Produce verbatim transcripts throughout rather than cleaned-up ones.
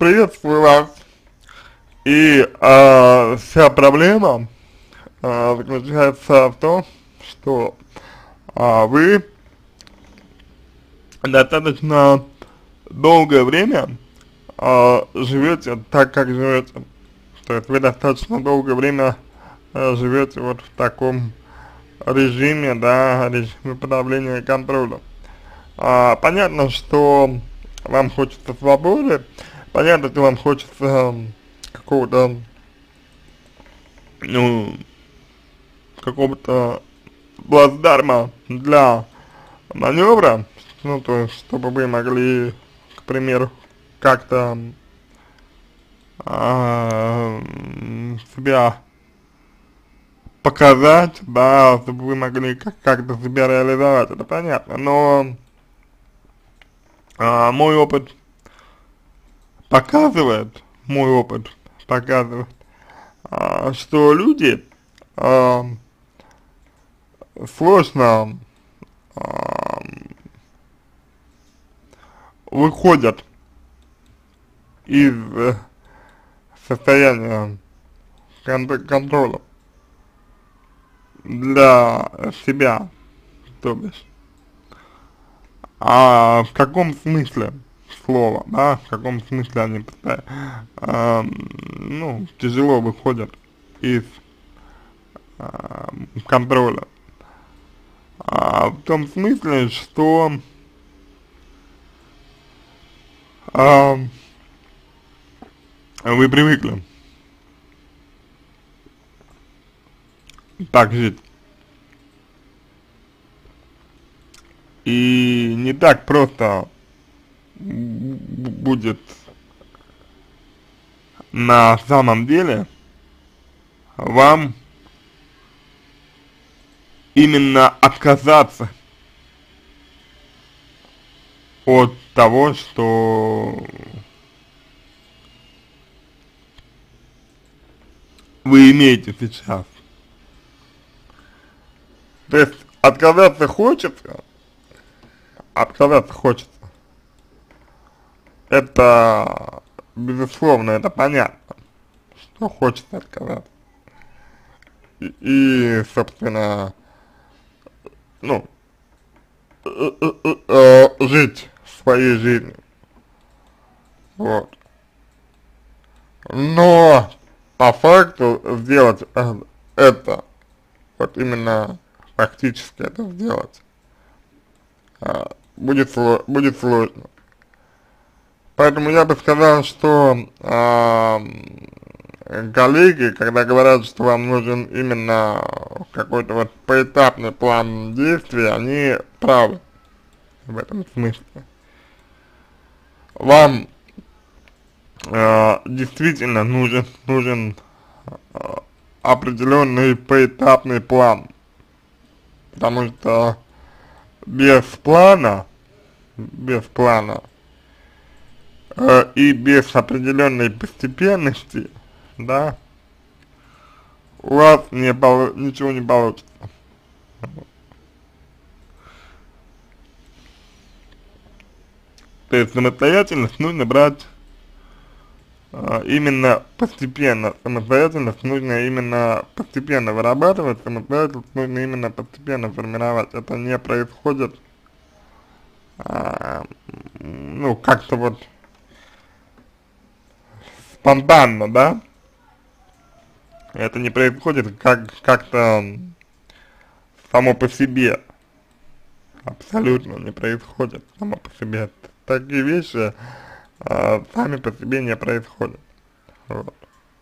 приветствую вас. И а, вся проблема а, заключается в том, что а, вы достаточно долгое время а, живете так, как живете. То есть вы достаточно долгое время а, живете вот в таком режиме, да, режиме подавления и контроля. А, понятно, что вам хочется свободы, понятно, что вам хочется какого-то, ну, какого-то плацдарма для маневра, ну, то есть, чтобы вы могли, к примеру, как-то а, себя показать, да, чтобы вы могли как- как-то себя реализовать, это понятно, но а, мой опыт показывает, мой опыт показывает, а, что люди а, сложно а, выходят из э, состояния кон контроля для себя, то бишь. А в каком смысле слова, да, в каком смысле они а, ну, тяжело выходят из а, контроля? А, в том смысле, что а, вы привыкли так жить. И не так просто будет на самом деле вам именно отказаться от того, что вы имеете сейчас. То есть отказаться хочется, отказаться хочется. Это, безусловно, это понятно, что хочется отказаться. И, и собственно, ну, э, э, э, э, жить своей жизнью. Вот. Но по факту сделать э, это, вот именно фактически это сделать, а, будет, сло будет сложно. Поэтому я бы сказал, что а, коллеги, когда говорят, что вам нужен именно какой-то вот поэтапный план действий, они правы в этом смысле. Вам э, действительно нужен, нужен э, определенный поэтапный план, потому что без плана, без плана э, и без определенной постепенности, да, у вас не полу ничего не получится. То есть самостоятельность нужно брать а, именно постепенно, самостоятельность нужно именно постепенно вырабатывать, самостоятельность нужно именно постепенно формировать. Это не происходит, а, ну, как-то вот спонтанно, да? Это не происходит как как-то само по себе, абсолютно не происходит само по себе. Такие вещи а, сами по себе не происходят. Вот.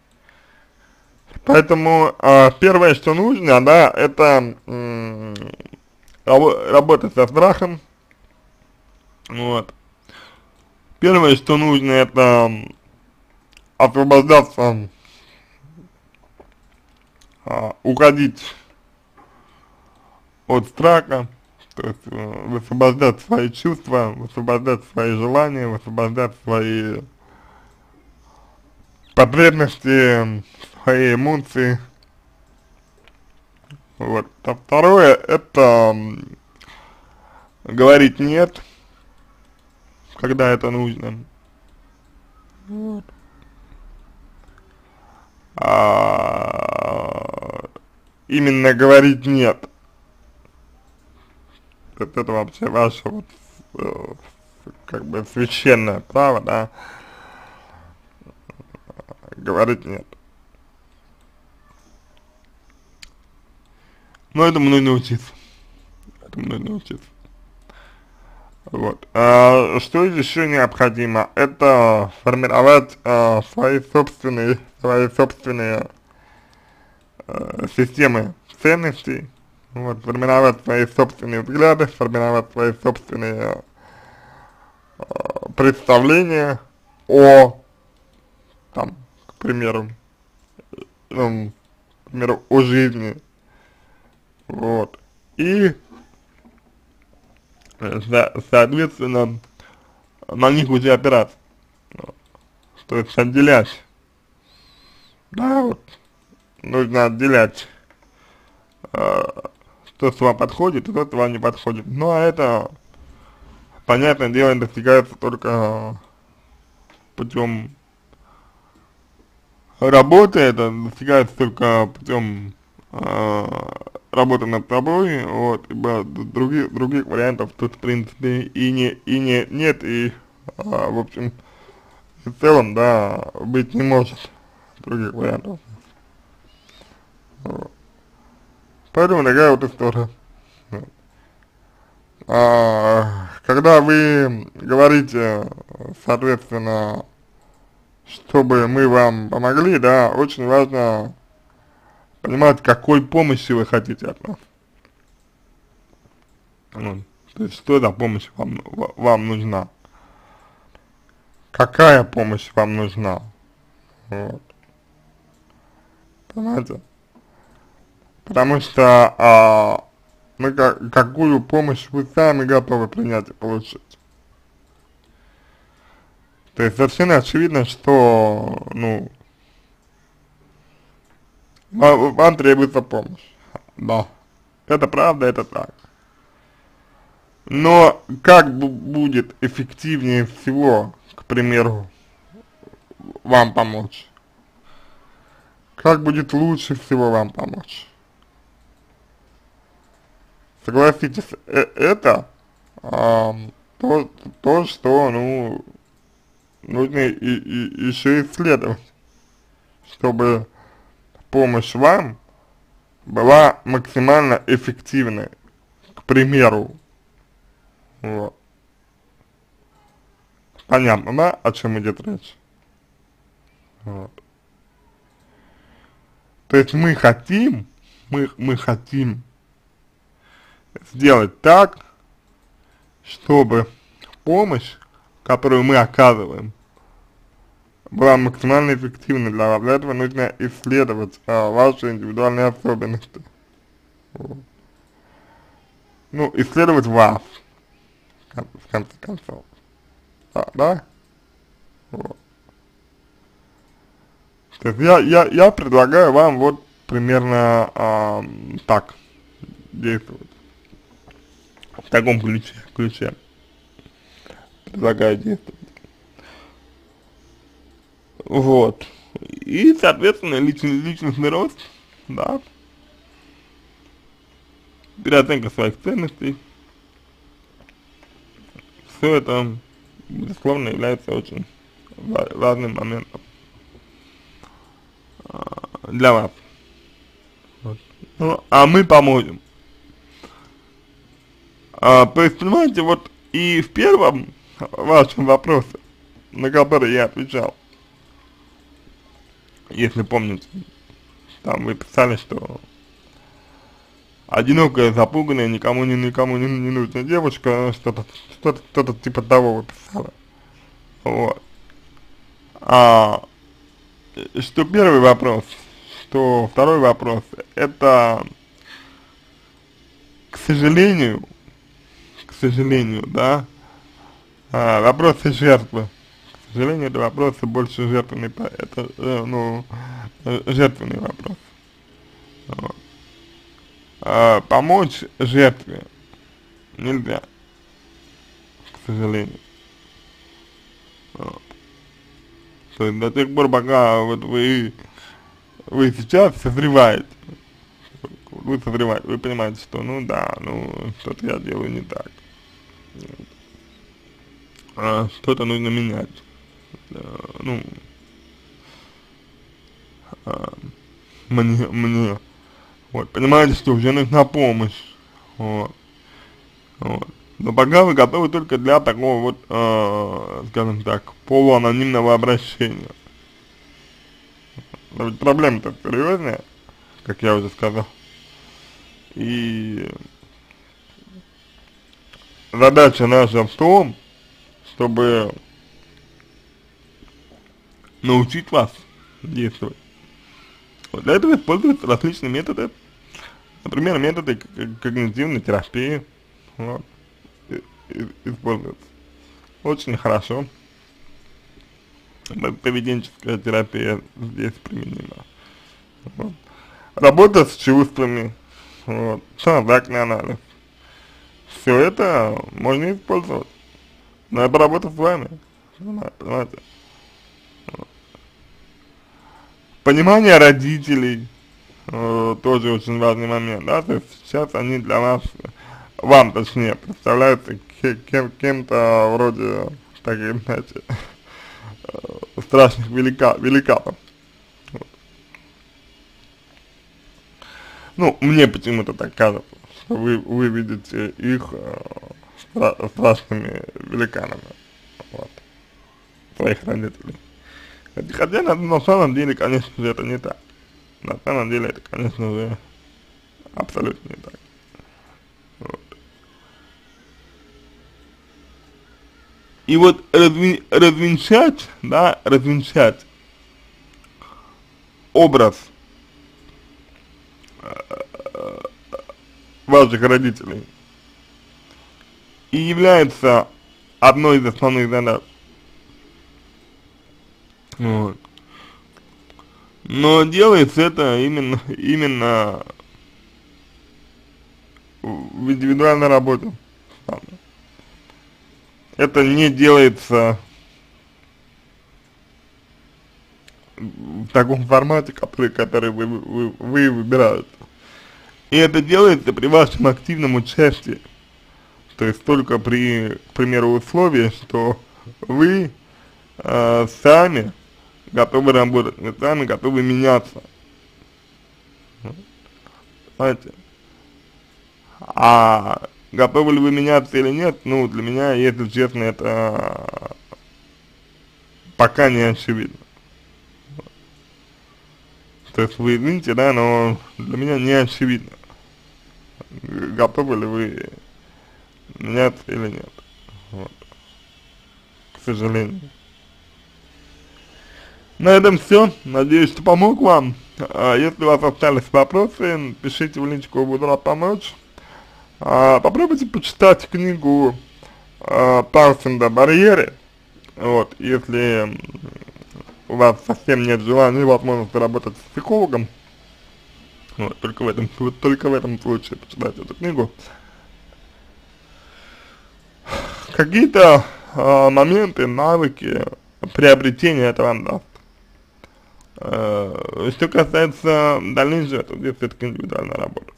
Поэтому а, первое, что нужно, да, это м, работать со страхом. Вот. Первое, что нужно, это освобождаться, а, уходить от страха, то есть э, высвобождать свои чувства, высвобождать свои желания, высвобождать свои потребности, свои эмоции. Вот. А второе, это говорить нет, когда это нужно. Вот. именно говорить нет. Вот это вообще ваше вот, э, как бы священное право, да, говорить нет. Но этому нужно учиться. Этому нужно учиться. Вот. А, что еще необходимо? Это формировать а, свои собственные, свои собственные а, системы ценностей, вот, формировать свои собственные взгляды, формировать свои собственные а, представления о, там, к примеру, ну, к примеру, о жизни, вот, и со соответственно на них уже опираться, то есть отделять, да, вот, нужно отделять, э, то, что вам подходит, и то, что вам не подходит. Ну, а это, понятное дело, достигается только путем работы, это достигается только путем э, работы над собой, вот, ибо других, других вариантов тут, в принципе, и не, и не, нет, и, а, в общем, в целом, да, быть не может других вариантов. Вот. Поэтому такая вот история. А, когда вы говорите, соответственно, чтобы мы вам помогли, да, очень важно понимать, какой помощи вы хотите от нас. Вот. То есть, что за помощь вам, вам нужна? Какая помощь вам нужна? Вот. Понимаете? Потому что а, мы как, какую помощь вы сами готовы принять и получить. То есть совершенно очевидно, что, ну, вам, вам требуется помощь. Да. Это правда, это так. Но как будет эффективнее всего, к примеру, вам помочь? Как будет лучше всего вам помочь? Согласитесь, э это а, то, то, что, ну, нужно и, и, еще исследовать, чтобы помощь вам была максимально эффективной, к примеру. Вот. Понятно, да, о чем идет речь? Вот. То есть мы хотим, мы, мы хотим сделать так, чтобы помощь, которую мы оказываем, была максимально эффективной для вас. Для этого нужно исследовать а, ваши индивидуальные особенности. Вот. Ну, исследовать вас, в конце концов. Да, да? Вот. То есть я, я, я предлагаю вам вот примерно а, так действовать. В таком ключе, ключе. Предлагаю действовать. Вот. И, соответственно, личный, личностный рост, да. Переоценка своих ценностей. Все это, безусловно, является очень важным моментом для вас. Вот. Ну, а мы поможем. А, то есть, понимаете, вот и в первом вашем вопросе, на который я отвечал, если помните, там вы писали, что одинокая, запуганная, никому не никому не, не нужная девушка, что-то что-то что-то типа того вы писали. Вот. А что первый вопрос, что второй вопрос, это, к сожалению, к сожалению, да, а, вопросы жертвы. К сожалению, это вопросы больше жертвенный, это, э, ну, жертвенный вопрос. Вот. А, помочь жертве нельзя, к сожалению. Вот. То есть до тех пор, пока вот вы, вы сейчас созреваете, вы созреваете, вы понимаете, что ну да, ну что-то я делаю не так, а, что-то нужно менять, а, ну, а, мне, мне, вот, понимаете, что уже нужна помощь, вот, вот. Но пока вы готовы только для такого вот, э, скажем так, полуанонимного обращения. Но ведь проблема-то серьезная, как я уже сказал. И задача наша в том, чтобы научить вас действовать. Вот для этого используются различные методы, например, методы когнитивной терапии, вот, и, и, используются очень хорошо. Поведенческая терапия здесь применима. Вот. Работа с чувствами, вот, транзактный анализ. Все это можно использовать. Но это работа с вами, понимаете? Вот. Понимание родителей, э, тоже очень важный момент, да, то есть сейчас они для вас, вам точнее, представляются кем, кем-то вроде таких, знаете, страшных велика, великанов. Вот. Ну, мне почему-то так кажется, что вы, вы видите их э, стра страшными великанами, вот, своих родителей. Хотя на, на самом деле, конечно же, это не так. На самом деле это, конечно же, абсолютно не так. Вот. И вот разви, развенчать, да, развенчать образ ваших родителей и является одной из основных задач. Вот. Но делается это именно, именно в индивидуальной работе. Это не делается в таком формате, который, который вы, вы, вы выбираете. И это делается при вашем активном участии. То есть только при, к примеру, условии, что вы э, сами готовы работать, вы сами готовы меняться. Понимаете? А готовы ли вы меняться или нет, ну, для меня, если честно, это пока не очевидно. То есть вы извините, да, но для меня не очевидно, готовы ли вы меняться или нет. Вот. К сожалению. На этом все. Надеюсь, что помог вам. А если у вас остались вопросы, пишите в личку, буду рад помочь. А, попробуйте почитать книгу а, Таусенда «Барьеры». Вот, если у вас совсем нет желания и возможности работать с психологом, вот, только в этом, вот, только в этом случае почитайте эту книгу. Какие-то а, моменты, навыки приобретения это вам даст. А, что касается дальнейшего, то здесь все-таки индивидуальная работа.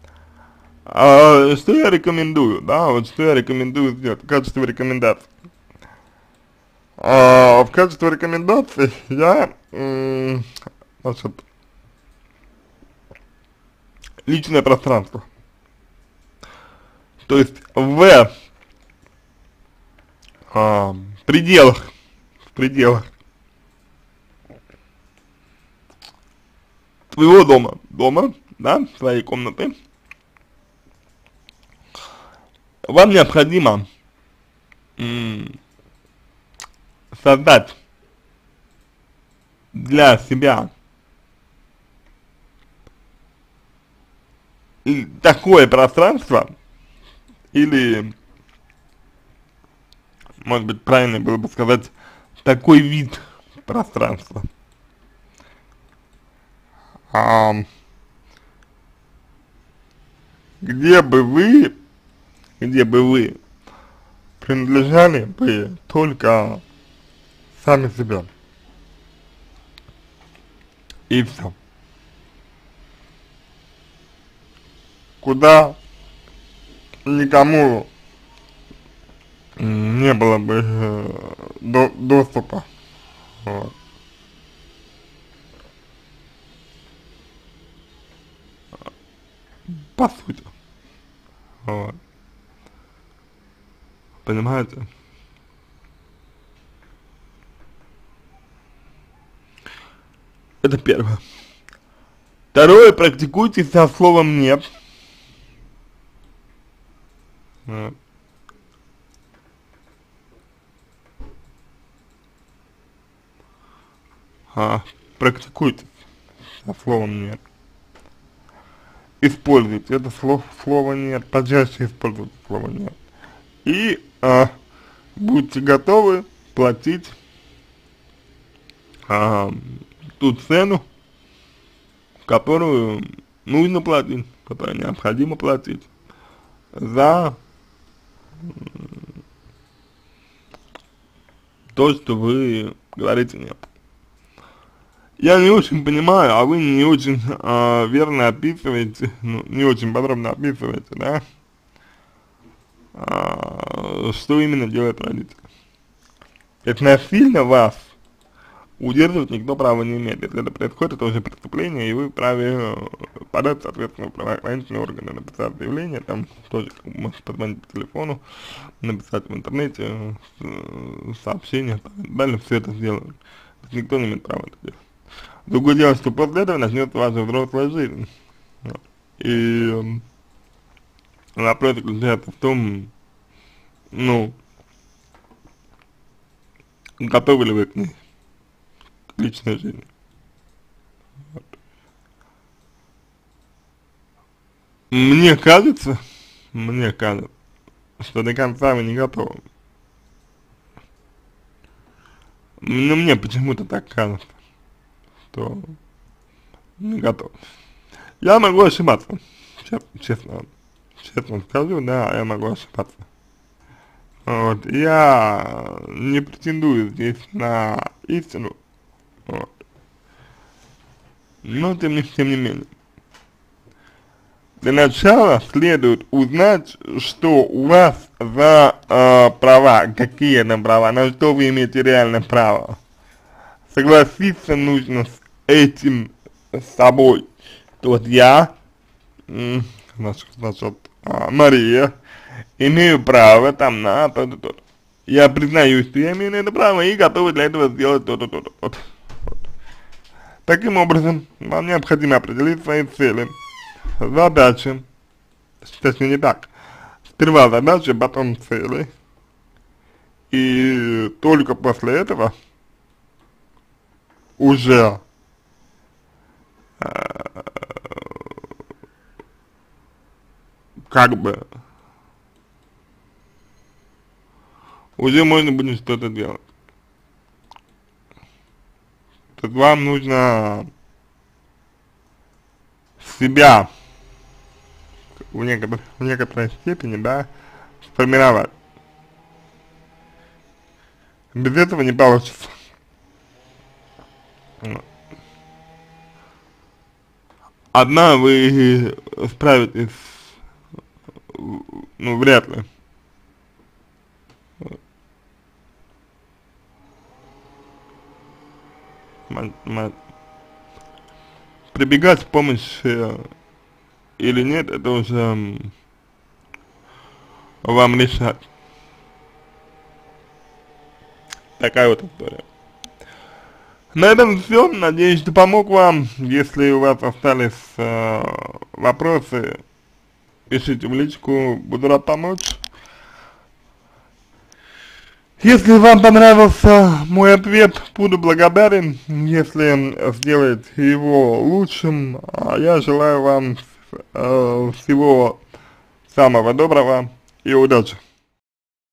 А, что я рекомендую, да, вот что я рекомендую сделать в качестве рекомендаций. А, в качестве рекомендаций я, значит, личное пространство. То есть в а, пределах, в пределах твоего дома, дома, да, своей комнаты, вам необходимо создать для себя такое пространство, или, может быть, правильно было бы сказать, такой вид пространства, а, где бы вы, где бы вы принадлежали бы только сами себе. И все. куда никому не было бы э, до, доступа. Вот. По сути. Вот. Понимаете? Это первое. Второе, практикуйте со словом «нет». Вот. А, практикуйте со словом «нет». Используйте это слово, слово «нет», почаще используйте слово «нет». И а, будьте готовы платить а, ту цену, которую нужно платить, которую необходимо платить за то, что вы говорите «нет». Я не очень понимаю, а вы не очень э, верно описываете, ну, не очень подробно описываете, да, э, что именно делает родитель. Ведь насильно вас удерживать никто права не имеет. Если это происходит, это уже преступление, и вы вправе подать, соответственно, в правоохранительные органы, написать заявление, там тоже можете позвонить по телефону, написать в интернете, сообщение, далее все это сделают. Никто не имеет права это делать. Другое дело, что после этого начнется ваша взрослая жизнь. И вопрос заключается в том, ну, готовы ли вы к ней, к личной жизни. Вот. Мне кажется, мне кажется, что до конца вы не готовы. Но мне почему-то так кажется, что не готов. Я могу ошибаться, честно, честно скажу, да, я могу ошибаться. Вот, я не претендую здесь на истину, вот. Но тем не, тем не менее. Для начала следует узнать, что у вас за э, права, какие это права, на что вы имеете реальное право. Согласиться нужно с этим с собой. То вот я, значит, значит а, Мария, имею право там на то-то, то-то. Я признаю, что я имею на это право и готова для этого сделать то-то, то-то, то-то. Вот. Таким образом, вам необходимо определить свои цели, задачи, точнее не так, сперва задачи, потом цели, и только после этого уже э, как бы уже можно будет что-то делать. То есть вам нужно себя в некоторой, в некоторой степени, да, сформировать. Без этого не получится. Одна вы справитесь, ну, вряд ли. Прибегать в помощь э, или нет, это уже э, вам решать. Такая вот история. На этом все. Надеюсь, что помог вам. Если у вас остались э, вопросы, пишите в личку, буду рад помочь. Если вам понравился мой ответ, буду благодарен, если сделаете его лучшим. А я желаю вам э, всего самого доброго и удачи.